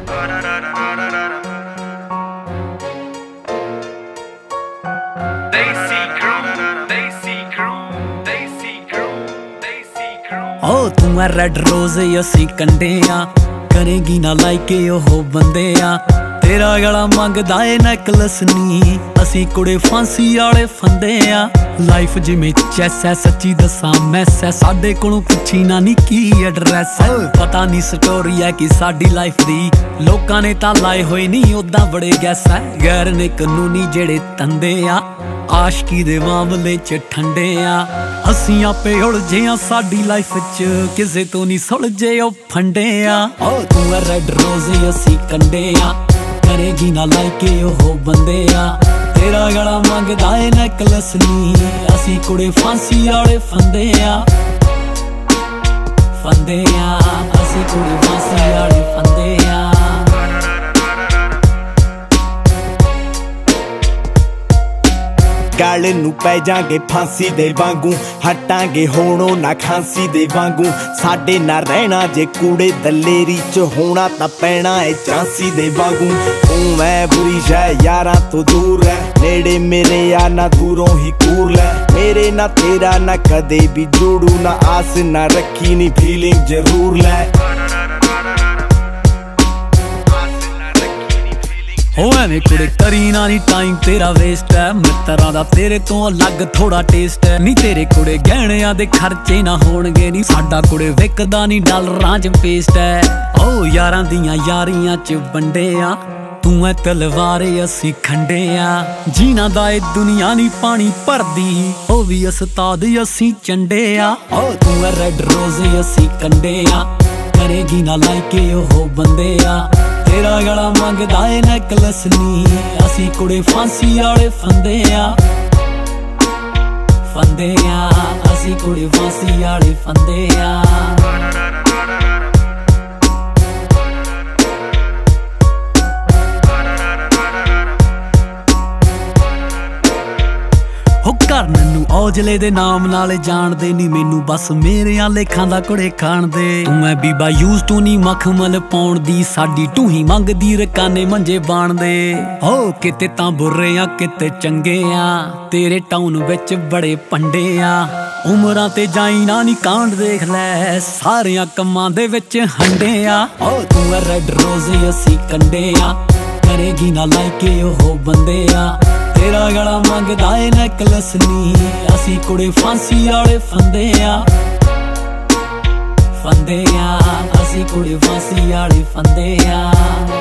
ओ तू मैं red rose असी कंडे आ करेगी ना लाइके ओह बंदे आ तेरा गला मंगदा ए नेकलस नी असी कुड़े फांसी आले फंदे आ लाइफ जिमें चैस है सच्ची दसा मैस है साडे कोलों पुछी ना नी की एड्रैस है पता नहीं स्टोरी है कि साडी लाइफ दी लोकां ने तां लाए होए नहीं उदां बड़े गैस है गैर ने कानूनी जेड़े तंदे आ आशकी दे मामले च ठंडे आ असी आपे उलझे आ साडी लाइफ च किसे तो नहीं सुलझे ओ फंडे आ ओ तू है रेड रोज असी कंडे आ करेगी ना लाइके ओह बंदे आ तेरा गला मंगदा ए नेकलस नी असी कुड़े फांसी आले फंदे आ असी कुड़े फांसी आले फंदे आ गल नूं पै जांगे फांसी दे वांगू हटांगे होणो ना खांसी दे वांगू साडे ना रहना जे कूड़े दलेरी च होना तां पैना है झांसी दे वांगू तू मैं बुरी शै यारां तो दूर है नेड़े मेरे या ना दूरों ही कूर लै मेरे ना तेरा ना कदे भी जोड़ू ना आस ना रखी नी फीलिंग जरूर लै हो एवें कुड़े करी ना नी टाइम तेरा वेस्ट है मित्तरां दा तेरे तो अलग थोड़ा टेस्ट है नी तेरे कुड़े गहणियां दे खर्चे ना होणगे नी साडा कुड़े विकदा नी डॉलरां च पेस्ट है ओ यारां दियां यारियां च वंडे आ तू है तलवार असी खंडे आ जीना दा ए दुनिया नी पानी भरदी ओ भी उस्ताद असी चंडे आ ओ तू है रेड रोज असी कंडे आ करेगी ना लाइके ओह बंदे आ तेरा गला मंगदा ए नेकलस नी असी कुड़े फांसी आले फंदे आ असी कुड़े फांसी आले फंदे आ घर मैनू औजले दे नाम नाल जानदे नी मैनू बस मेरे लेखां दा कुड़े खाण दे तू मैं बीबा यूज टू नी मखमल पाउण दी साडी टूही मंगदी रकाने मंजे बाण दे हो किते तां बुरे आ किते चंगे आ तेरे टाउन विच बड़े पंडे आ उमरां ते जाई ना नी कांड देख लै सारियां कम्मां दे विच हंडे आ ओ तू है रेड रोज असी कंडे आ करेगी ना लाइके ओह बंदे आ तेरा गला मंगदा ए नेकलस नी असी कुड़े फांसी आले फंदे आ असी कुड़े फांसी आले फंदे आ